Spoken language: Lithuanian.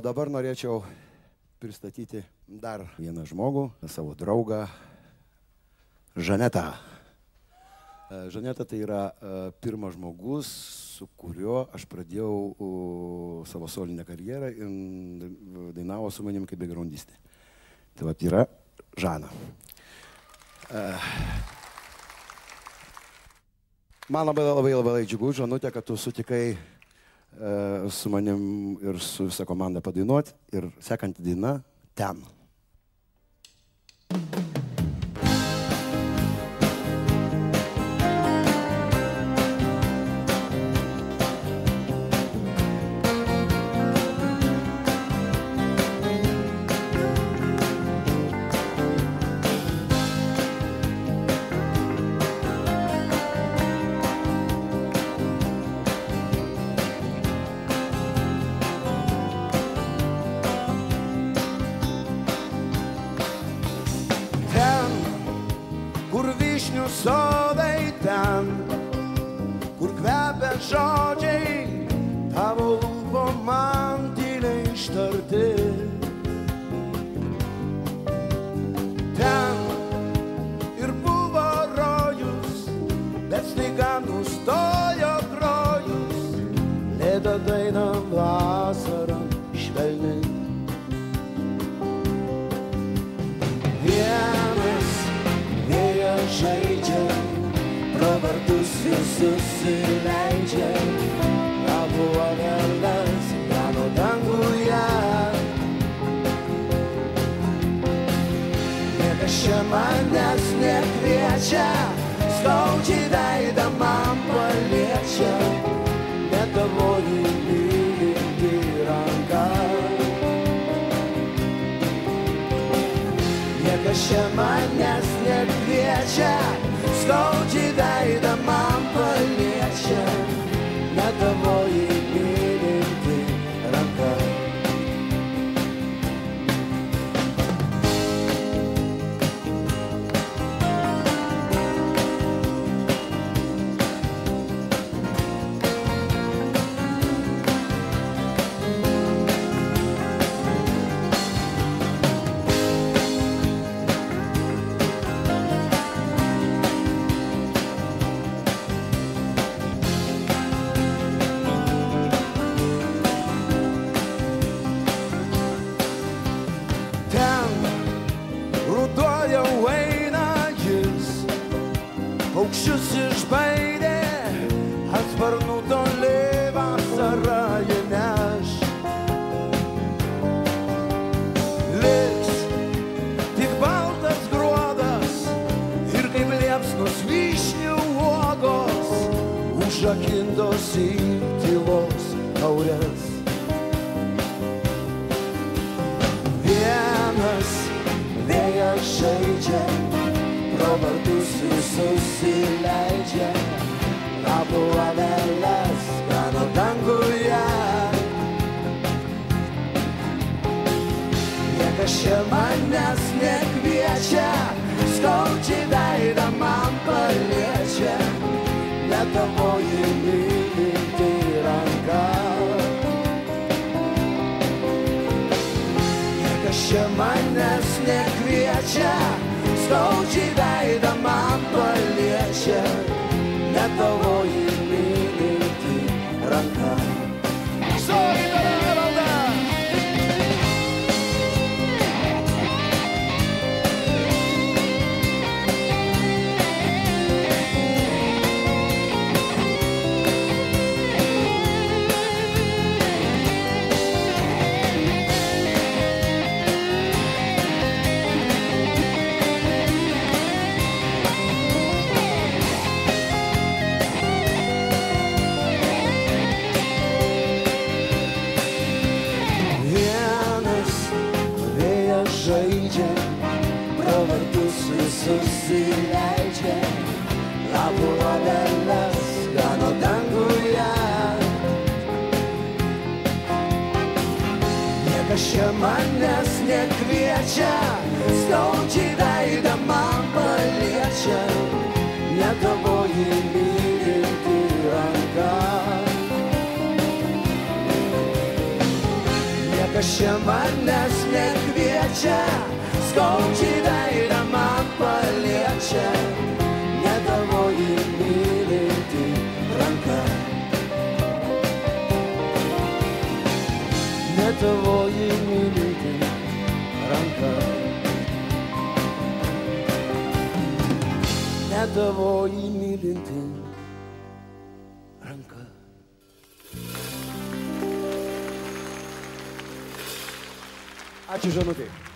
dabar norėčiau pristatyti dar vieną žmogų, savo draugą, Žanetą. Žaneta tai yra pirmas žmogus, su kuriuo aš pradėjau savo solinę karjerą ir dainavo su manim kaip begrundistė. Tai vat yra Žana. Man labai džiugu, Žanutė, kad tu sutikai su manim ir su visa komanda padainuoti. Ir sekanti daina Ten. Sodai ten, kur kvepia žodžiai, tavo lūpom man tyliai ištarti. Ten ir buvo rojus, bet staiga nustojo grojus, lėta daina vasarą švelniai. Vienas vėjas žaidžia, pro vartus vis susileidžia, abu aveles gano danguje. Niekas čia manęs nekviečia, skaudžiai veidą man paliečia, ne tavoji mylinti ranka. Niekas čia manęs nekviečia, skaudžiai veidą man paliečia, ne tavoji mylinti ranka. Paukščius išbaidė, ant sparnų toli vasarą jie neš. Liks tik baltas gruodas ir kaip liepsnos vyšnių uogos, užrakintos į tylos taures. Vienas vėjas žaidžia, pro vartus vis susileidžia, abu aveles gano danguje. Niekas čia manęs nekviečia, skaudžiai veidą man paliečia, ne tavoji mylinti ranka. Niekas čia manęs nekviečia, skaudžiai veidą man paliečia, ne tavoji mylinti ranka. Solidaria Evalda! Žaidžia, pro vartus vis susileidžia, abu aveles gano danguje. Niekas čia manęs nekviečia, skaudžiai veidą man paliečia, ne tavoji mylinti ranka. čia manęs nekviečia, skaudžiai veidą man paliečia, ne tavoji mylinti ranka. Ne tavoji mylinti ranka. Ne tavoji mylinti ranka. Ačiū, Žanutė.